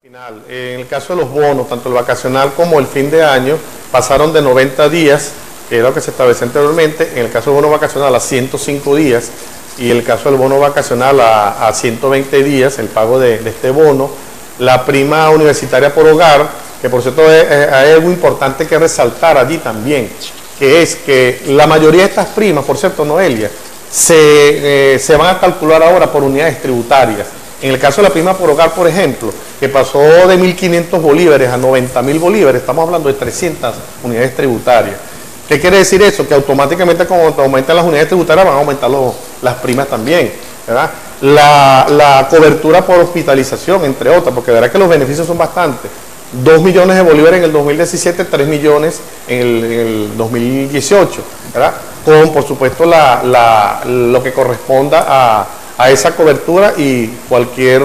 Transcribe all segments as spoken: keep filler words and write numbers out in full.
Final. En el caso de los bonos, tanto el vacacional como el fin de año, pasaron de noventa días, que era lo que se establecía anteriormente, en el caso del bono vacacional a ciento cinco días, y en el caso del bono vacacional a, a ciento veinte días, el pago de, de este bono. La prima universitaria por hogar, que por cierto es, es, hay algo importante que resaltar allí también, que es que la mayoría de estas primas, por cierto, Noelia, se, eh, se van a calcular ahora por unidades tributarias. En el caso de la prima por hogar, por ejemplo, que pasó de mil quinientos bolívares a noventa mil bolívares, estamos hablando de trescientas unidades tributarias. ¿Qué quiere decir eso? Que automáticamente cuando aumentan las unidades tributarias van a aumentar los, las primas también, ¿verdad? La, la cobertura por hospitalización, entre otras, porque verá que los beneficios son bastantes. dos millones de bolívares en el dos mil diecisiete, tres millones en el, en el dos mil dieciocho, ¿verdad? Con, por supuesto, la, la, lo que corresponda a, a esa cobertura y cualquier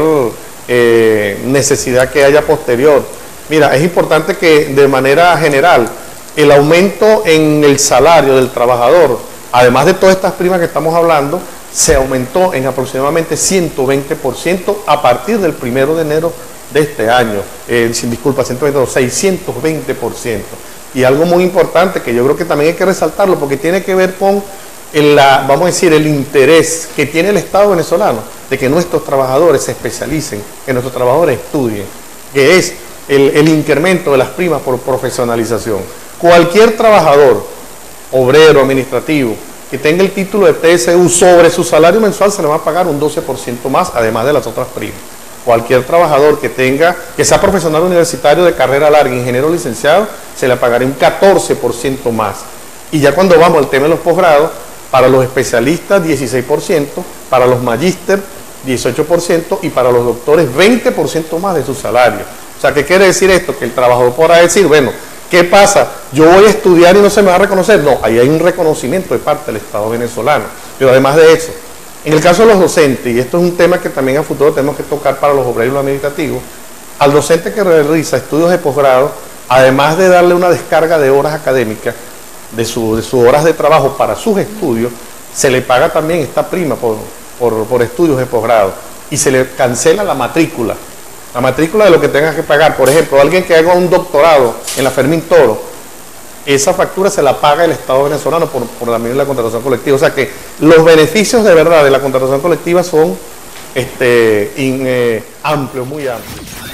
eh, necesidad que haya posterior. Mira, es importante que de manera general el aumento en el salario del trabajador, además de todas estas primas que estamos hablando, se aumentó en aproximadamente ciento veinte por ciento a partir del primero de enero de este año, eh, sin disculpa, ciento veinte, seiscientos veinte por ciento. Y algo muy importante que yo creo que también hay que resaltarlo porque tiene que ver con el, la, vamos a decir, el interés que tiene el Estado venezolano de que nuestros trabajadores se especialicen, que nuestros trabajadores estudien, que es el, el incremento de las primas por profesionalización. Cualquier trabajador, obrero, administrativo, que tenga el título de T S U sobre su salario mensual se le va a pagar un doce por ciento más, además de las otras primas. Cualquier trabajador que tenga, que sea profesional universitario de carrera larga, ingeniero licenciado, se le pagará un catorce por ciento más. Y ya cuando vamos al tema de los posgrados, para los especialistas dieciséis por ciento, para los magíster dieciocho por ciento y para los doctores veinte por ciento más de su salario. O sea, ¿qué quiere decir esto? Que el trabajador podrá decir, bueno, ¿qué pasa? Yo voy a estudiar y no se me va a reconocer. No, ahí hay un reconocimiento de parte del Estado venezolano. Pero además de eso, en el caso de los docentes, y esto es un tema que también a futuro tenemos que tocar para los obreros y los administrativos, al docente que realiza estudios de posgrado, además de darle una descarga de horas académicas, de, su, de sus horas de trabajo para sus estudios, se le paga también esta prima por, por, por estudios de posgrado y se le cancela la matrícula. La matrícula de lo que tenga que pagar. Por ejemplo, alguien que haga un doctorado en la Fermín Toro, esa factura se la paga el Estado venezolano por, por la medida de la contratación colectiva. O sea que los beneficios de verdad de la contratación colectiva son este, in, eh, amplios, muy amplios.